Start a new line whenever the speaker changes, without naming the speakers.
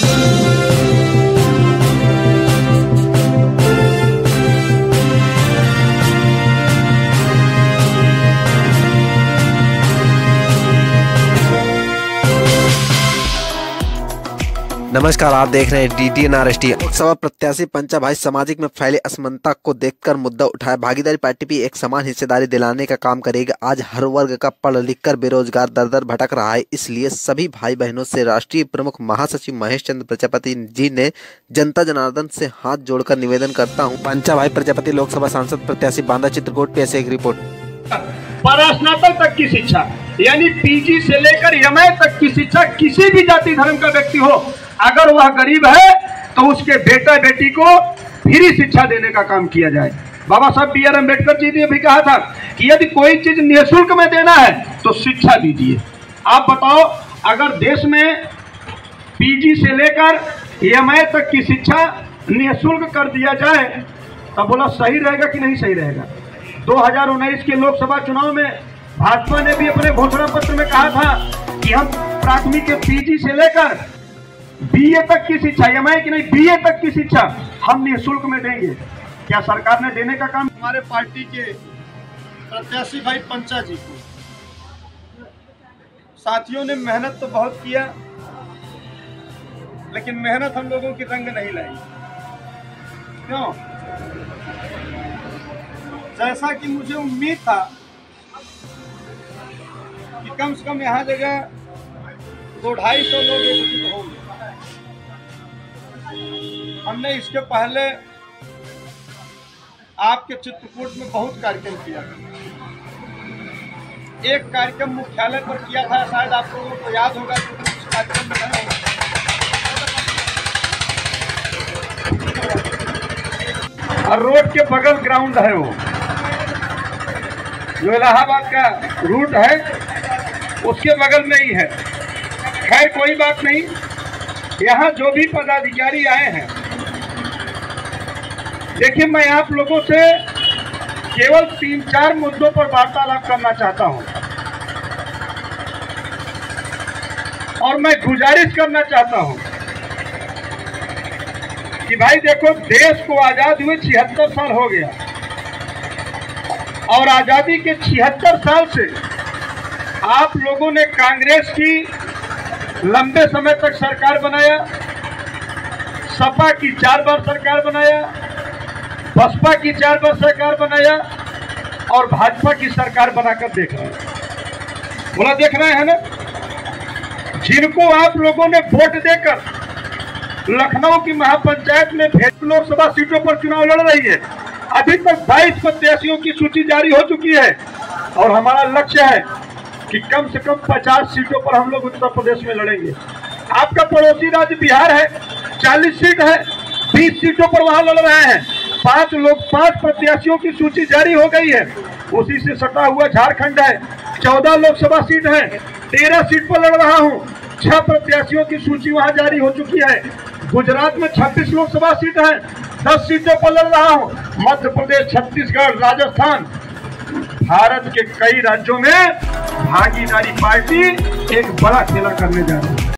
नमस्कार, आप देख रहे हैं DTNRST। लोकसभा प्रत्याशी पंचा भाई सामाजिक में फैले असमानता को देखकर मुद्दा उठाया। भागीदारी पार्टी भी एक समान हिस्सेदारी दिलाने का काम करेगी। आज हर वर्ग का पढ़ लिख कर बेरोजगार दर दर भटक रहा है, इसलिए सभी भाई बहनों से राष्ट्रीय प्रमुख महासचिव महेश चंद्र प्रजापति जी ने जनता जनार्दन से हाथ जोड़कर निवेदन करता हूँ। पंचा भाई प्रजापति लोकसभा सांसद प्रत्याशी बांदा चित्रकूट पेश एक रिपोर्ट।
परास्नातक तक की शिक्षा यानी PG से लेकर MA तक की शिक्षा किसी भी जाति धर्म का व्यक्ति हो, अगर वह गरीब है तो उसके बेटा बेटी को फ्री शिक्षा देने का काम किया जाए। बाबा साहब BR अम्बेडकर जी ने भी कहा था कि यदि कोई चीज निःशुल्क में देना है तो शिक्षा दीजिए। आप बताओ, अगर देश में PG से लेकर MA तक की शिक्षा निःशुल्क कर दिया जाए तब बोला सही रहेगा कि नहीं सही रहेगा। 2019 के लोकसभा चुनाव में भाजपा ने भी अपने घोषणा पत्र में कहा था कि हम प्राथमिक के PG से लेकर BA तक की शिक्षा, MA की नहीं BA तक की शिक्षा हम निःशुल्क में देंगे। क्या सरकार ने देने का काम?
हमारे पार्टी के प्रत्याशी भाई पंचा जी को साथियों ने मेहनत तो बहुत किया, लेकिन मेहनत हम लोगों की रंग नहीं लाई। क्यों? जैसा कि मुझे उम्मीद था कि कम से कम यहाँ जगह 200-250 लोग एकत्रित होंगे। हमने इसके पहले आपके चित्रकूट में बहुत कार्यक्रम किया था। एक कार्यक्रम मुख्यालय पर किया था, शायद आप लोगों को याद होगा कि उस कार्यक्रम में
और रोड के बगल ग्राउंड है, वो जो इलाहाबाद का रूट है उसके बगल में ही है। खैर कोई बात नहीं, यहाँ जो भी पदाधिकारी आए हैं, देखिए मैं आप लोगों से केवल 3-4 मुद्दों पर वार्तालाप करना चाहता हूँ और मैं गुजारिश करना चाहता हूँ कि भाई देखो, देश को आजाद हुए 76 साल हो गया और आजादी के 76 साल से आप लोगों ने कांग्रेस की लंबे समय तक सरकार बनाया, सपा की 4 बार सरकार बनाया, बसपा की 4 बार सरकार बनाया और भाजपा की सरकार बनाकर देख रहे हैं। बोला देख रहे हैं ना, जिनको आप लोगों ने वोट देकर लखनऊ की महापंचायत में लोकसभा सीटों पर चुनाव लड़ रही है। अभी तक 22 प्रत्याशियों की सूची जारी हो चुकी है और हमारा लक्ष्य है कि कम से कम 50 सीटों पर हम लोग उत्तर प्रदेश में लड़ेंगे। आपका पड़ोसी राज्य बिहार है, 40 सीट है, 20 सीटों पर वहां लड़ रहे हैं। 5 प्रत्याशियों की सूची जारी हो गई है। उसी से सटा हुआ झारखंड है, 14 लोकसभा सीट है, 13 सीट पर लड़ रहा हूं। 6 प्रत्याशियों की सूची वहां जारी हो चुकी है। गुजरात में 26 लोकसभा सीट है, 10 सीटों पर लड़ रहा हूं। मध्य प्रदेश, छत्तीसगढ़, राजस्थान, भारत के कई राज्यों में भागीदारी पार्टी एक बड़ा खेला करने जा रही है।